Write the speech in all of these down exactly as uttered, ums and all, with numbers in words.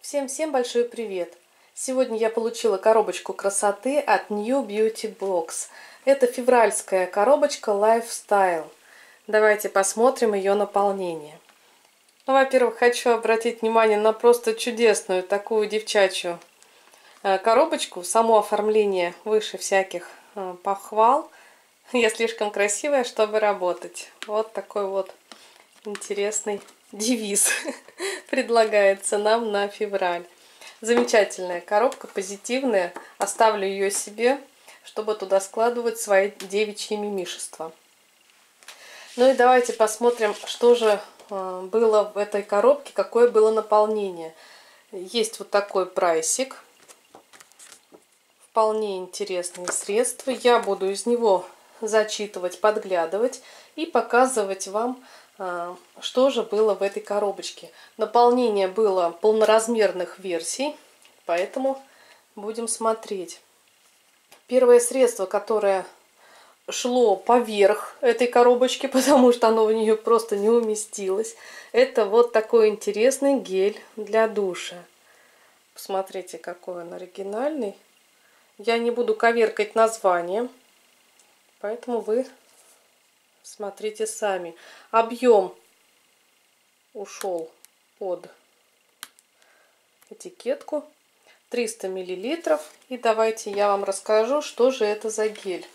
Всем-всем большой привет! Сегодня я получила коробочку красоты от New Beauty Box. Это февральская коробочка Lifestyle. Давайте посмотрим ее наполнение. Ну, во-первых, хочу обратить внимание на просто чудесную такую девчачью коробочку. Само оформление выше всяких похвал. Я слишком красивая, чтобы работать. Вот такой вот интересный девиз предлагается нам на февраль. Замечательная коробка, позитивная. Оставлю ее себе, чтобы туда складывать свои девичьи мимишества. Ну и давайте посмотрим, что же было в этой коробке, какое было наполнение. Есть вот такой прайсик. Вполне интересные средства. Я буду из него зачитывать, подглядывать и показывать вам, что же было в этой коробочке. Наполнение было полноразмерных версий, поэтому будем смотреть. Первое средство, которое шло поверх этой коробочки, потому что оно в нее просто не уместилось, это вот такой интересный гель для душа. Посмотрите, какой он оригинальный. Я не буду коверкать название, поэтому вы смотрите сами. Объем ушел под этикетку. триста миллилитров. И давайте я вам расскажу, что же это за гель.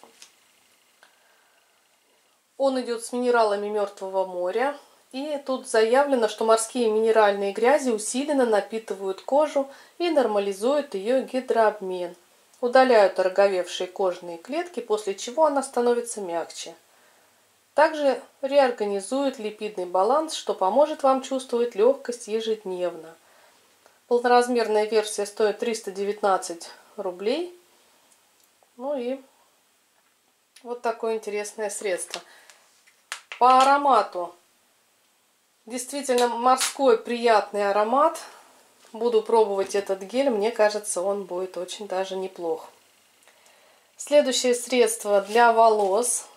Он идет с минералами Мертвого моря. И тут заявлено, что морские минеральные грязи усиленно напитывают кожу и нормализуют ее гидрообмен. Удаляют ороговевшие кожные клетки, после чего она становится мягче. Также реорганизует липидный баланс, что поможет вам чувствовать легкость ежедневно. Полноразмерная версия стоит триста девятнадцать рублей. Ну и вот такое интересное средство. По аромату действительно морской приятный аромат. Буду пробовать этот гель. Мне кажется, он будет очень даже неплох. Следующее средство для волос.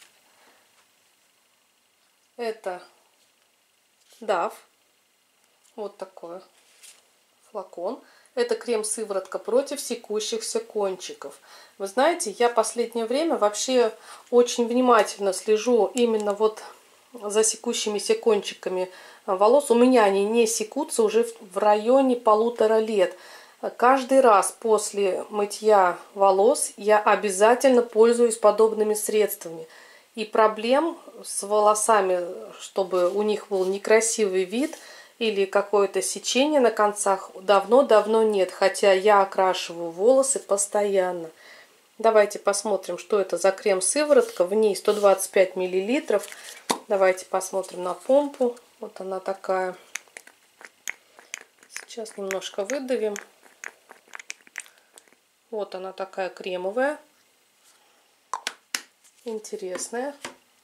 Это Дав. Вот такой флакон. Это крем-сыворотка против секущихся кончиков. Вы знаете, я в последнее время вообще очень внимательно слежу именно вот за секущимися кончиками волос. У меня они не секутся уже в районе полутора лет. Каждый раз после мытья волос я обязательно пользуюсь подобными средствами. И проблем с волосами, чтобы у них был некрасивый вид или какое-то сечение на концах, давно-давно нет. Хотя я окрашиваю волосы постоянно. Давайте посмотрим, что это за крем-сыворотка. В ней сто двадцать пять миллилитров. Давайте посмотрим на помпу. Вот она такая. Сейчас немножко выдавим. Вот она такая кремовая. Интересная.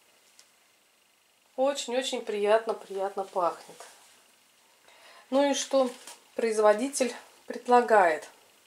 Очень-очень приятно, приятно пахнет. Ну и что производитель предлагает?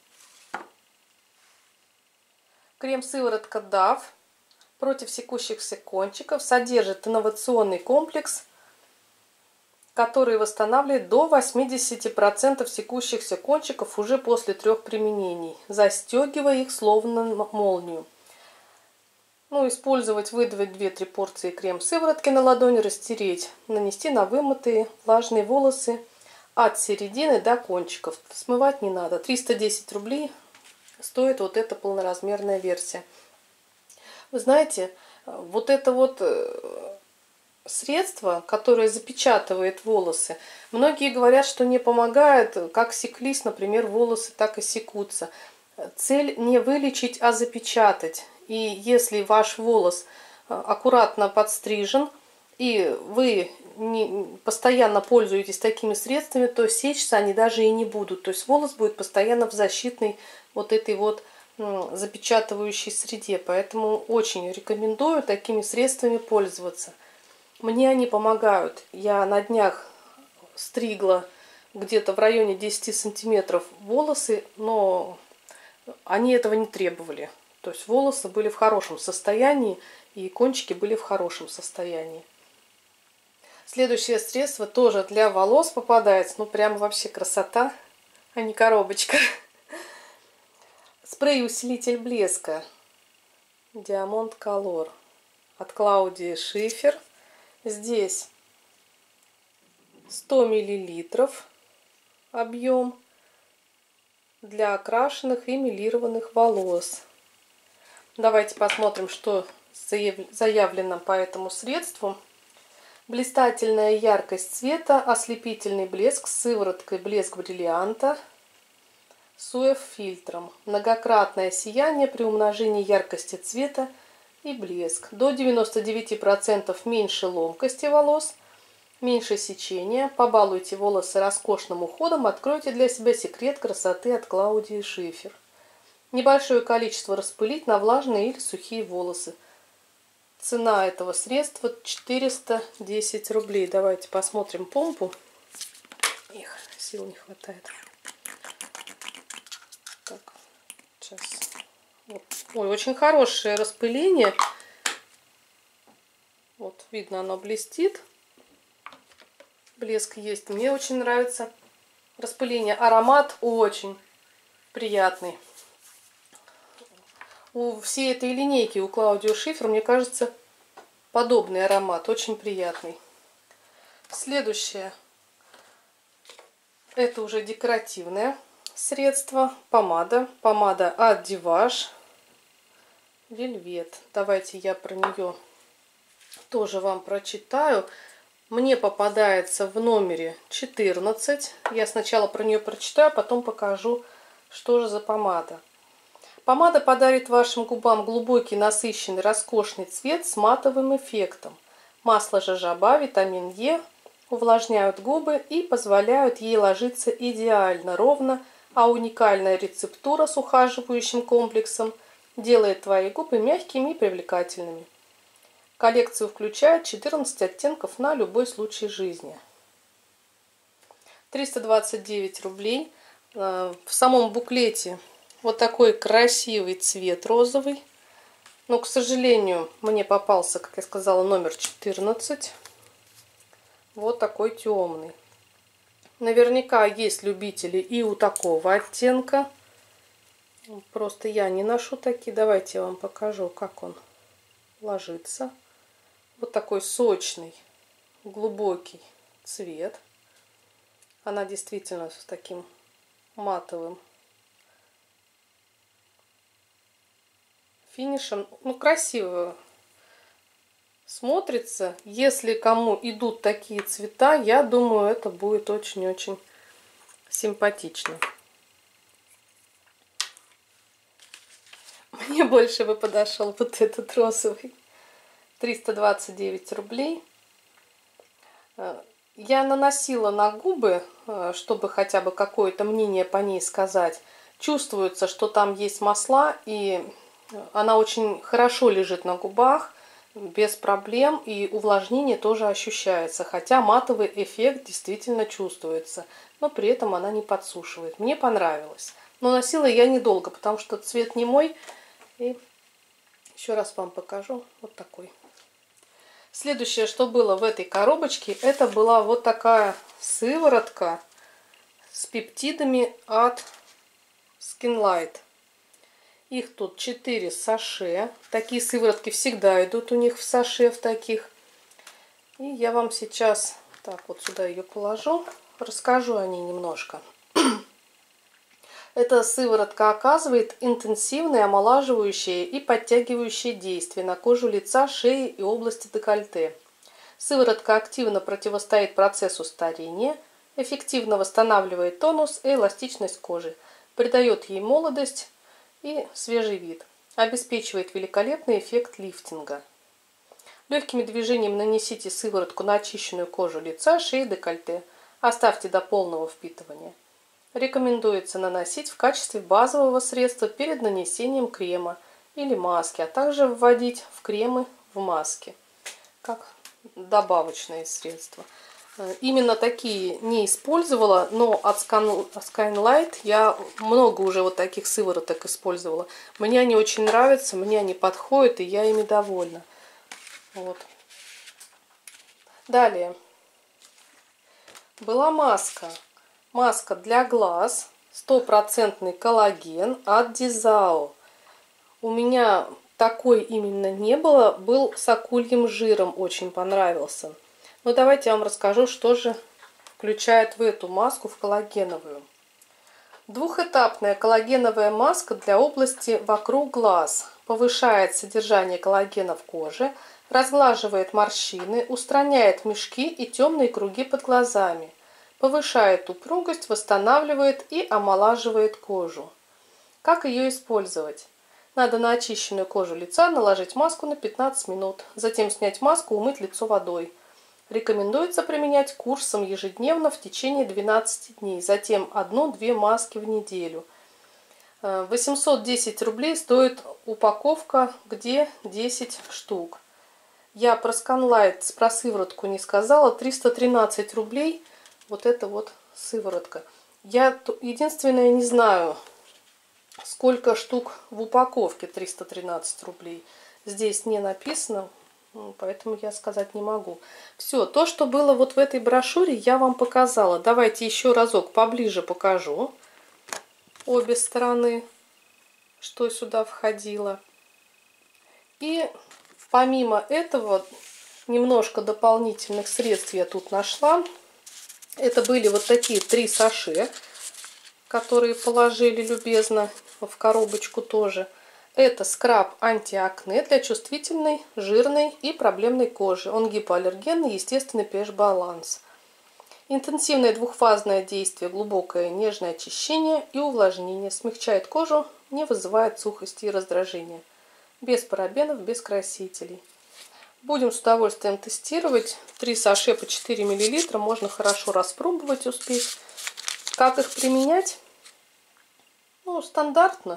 Крем-сыворотка Дав против секущихся кончиков содержит инновационный комплекс, который восстанавливает до восьмидесяти процентов секущихся кончиков уже после трех применений, застегивая их словно молнию. Ну, использовать, выдавить две-три порции крем-сыворотки на ладони, растереть, нанести на вымытые влажные волосы от середины до кончиков. Смывать не надо. триста десять рублей стоит вот эта полноразмерная версия. Вы знаете, вот это вот средство, которое запечатывает волосы, многие говорят, что не помогает, как секлись, например, волосы так и секутся. Цель не вылечить, а запечатать. И если ваш волос аккуратно подстрижен, и вы не, постоянно пользуетесь такими средствами, то сечься они даже и не будут. То есть волос будет постоянно в защитной вот этой вот запечатывающей среде. Поэтому очень рекомендую такими средствами пользоваться. Мне они помогают. Я на днях стригла где-то в районе десяти сантиметров волосы, но они этого не требовали. То есть волосы были в хорошем состоянии, и кончики были в хорошем состоянии. Следующее средство тоже для волос попадается. Ну, прям вообще красота, а не коробочка. Спрей-усилитель блеска Diamond Color от Клаудии Шифер. Здесь сто миллилитров объем для окрашенных и мелированных волос. Давайте посмотрим, что заявлено по этому средству. Блистательная яркость цвета, ослепительный блеск с сывороткой блеск бриллианта с ю эф-фильтром. Многократное сияние при умножении яркости цвета и блеск. До девяноста девяти процентов меньше ломкости волос, меньше сечения. Побалуйте волосы роскошным уходом, откройте для себя секрет красоты от Клаудии Шифер. Небольшое количество распылить на влажные или сухие волосы. Цена этого средства четыреста десять рублей. Давайте посмотрим помпу. Их, сил не хватает. Так, сейчас. Вот. Ой, очень хорошее распыление. Вот, видно, оно блестит. Блеск есть. Мне очень нравится распыление. Аромат очень приятный. У всей этой линейки, у Клаудии Шифер, мне кажется, подобный аромат. Очень приятный. Следующее. Это уже декоративное средство. Помада. Помада от Divage. Вельвет. Давайте я про нее тоже вам прочитаю. Мне попадается в номере четырнадцать. Я сначала про нее прочитаю, потом покажу, что же за помада. Помада подарит вашим губам глубокий, насыщенный, роскошный цвет с матовым эффектом. Масло жожоба, витамин Е увлажняют губы и позволяют ей ложиться идеально, ровно, а уникальная рецептура с ухаживающим комплексом делает твои губы мягкими и привлекательными. Коллекцию включает четырнадцать оттенков на любой случай жизни. триста двадцать девять рублей. В самом буклете вот такой красивый цвет розовый. Но, к сожалению, мне попался, как я сказала, номер четырнадцать. Вот такой темный. Наверняка есть любители и у такого оттенка. Просто я не ношу такие. Давайте я вам покажу, как он ложится. Вот такой сочный, глубокий цвет. Она действительно с таким матовым финишем. Ну, красиво смотрится. Если кому идут такие цвета, я думаю, это будет очень-очень симпатично. Мне больше бы подошел вот этот розовый. триста двадцать девять рублей. Я наносила на губы, чтобы хотя бы какое-то мнение по ней сказать. Чувствуется, что там есть масла, и она очень хорошо лежит на губах, без проблем, и увлажнение тоже ощущается. Хотя матовый эффект действительно чувствуется, но при этом она не подсушивает. Мне понравилось. Но носила я недолго, потому что цвет не мой. И еще раз вам покажу. Вот такой. Следующее, что было в этой коробочке, это была вот такая сыворотка с пептидами от Skinlight. Их тут четыре саше. Такие сыворотки всегда идут у них в саше, в таких. И я вам сейчас так вот сюда ее положу. Расскажу о ней немножко. Эта сыворотка оказывает интенсивное омолаживающее и подтягивающее действие на кожу лица, шеи и области декольте. Сыворотка активно противостоит процессу старения, эффективно восстанавливает тонус и эластичность кожи, придает ей молодость и свежий вид, обеспечивает великолепный эффект лифтинга. Легкими движениями нанесите сыворотку на очищенную кожу лица, шеи, декольте. Оставьте до полного впитывания. Рекомендуется наносить в качестве базового средства перед нанесением крема или маски, а также вводить в кремы в маски, как добавочные средства. Именно такие не использовала, но от Skinlight я много уже вот таких сывороток использовала. Мне они очень нравятся, мне они подходят, и я ими довольна. Вот. Далее. была маска. Маска для глаз. Стопроцентный коллаген от Дизао. У меня такой именно не было. Был с акульим жиром. Очень понравился. Но давайте я вам расскажу, что же включает в эту маску, в коллагеновую. Двухэтапная коллагеновая маска для области вокруг глаз. Повышает содержание коллагена в коже, разглаживает морщины, устраняет мешки и темные круги под глазами, повышает упругость, восстанавливает и омолаживает кожу. Как ее использовать? Надо на очищенную кожу лица наложить маску на пятнадцать минут, затем снять маску, умыть лицо водой. Рекомендуется применять курсом ежедневно в течение двенадцати дней, затем одну-две маски в неделю. восемьсот десять рублей стоит упаковка, где десять штук. Я про Scanlight, про сыворотку не сказала. триста тринадцать рублей. Вот это вот сыворотка. Я единственное не знаю, сколько штук в упаковке. Триста тринадцать рублей. Здесь не написано, поэтому я сказать не могу. Все, то, что было вот в этой брошюре, я вам показала. Давайте еще разок поближе покажу. Обе стороны, что сюда входило. И помимо этого, немножко дополнительных средств я тут нашла. Это были вот такие три саше, которые положили любезно в коробочку тоже. Это скраб антиакне для чувствительной, жирной и проблемной кожи. Он гипоаллергенный, естественный pH-баланс. Интенсивное двухфазное действие, глубокое нежное очищение и увлажнение. Смягчает кожу, не вызывает сухости и раздражения. Без парабенов, без красителей. Будем с удовольствием тестировать. три саше по четыре миллилитра. Можно хорошо распробовать, успеть. Как их применять? Ну, стандартно.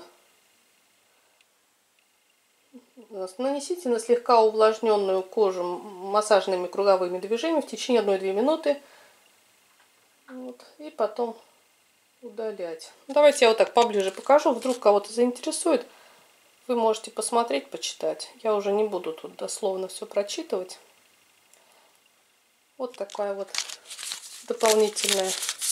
Нанесите на слегка увлажненную кожу массажными круговыми движениями в течение одной-двух минуты. Вот, и потом удалять. Давайте я вот так поближе покажу. Вдруг кого-то заинтересует. Вы можете посмотреть, почитать. Я уже не буду тут дословно все прочитывать. Вот такая вот дополнительная,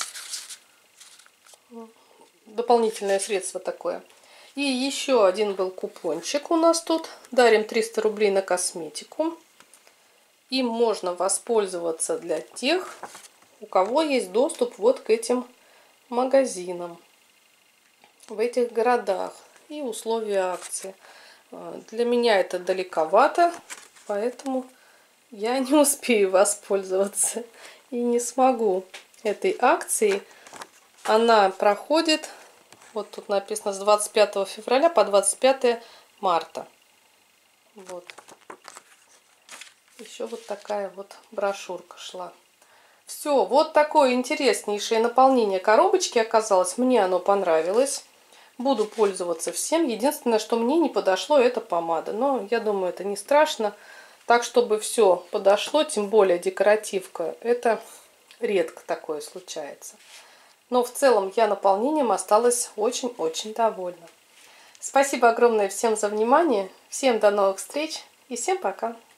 дополнительное средство такое. И еще один был купончик у нас тут. Дарим триста рублей на косметику. Им можно воспользоваться для тех, у кого есть доступ вот к этим магазинам в этих городах и условия акции. Для меня это далековато, поэтому я не успею воспользоваться и не смогу этой акцией. Она проходит, вот тут написано, с двадцать пятого февраля по двадцать пятое марта. Вот. Еще вот такая вот брошюрка шла. Все, вот такое интереснейшее наполнение коробочки оказалось. Мне оно понравилось. Буду пользоваться всем. Единственное, что мне не подошло, это помада. Но я думаю, это не страшно. Так, чтобы все подошло, тем более декоративка, это редко такое случается. Но в целом я наполнением осталась очень-очень довольна. Спасибо огромное всем за внимание. Всем до новых встреч и всем пока.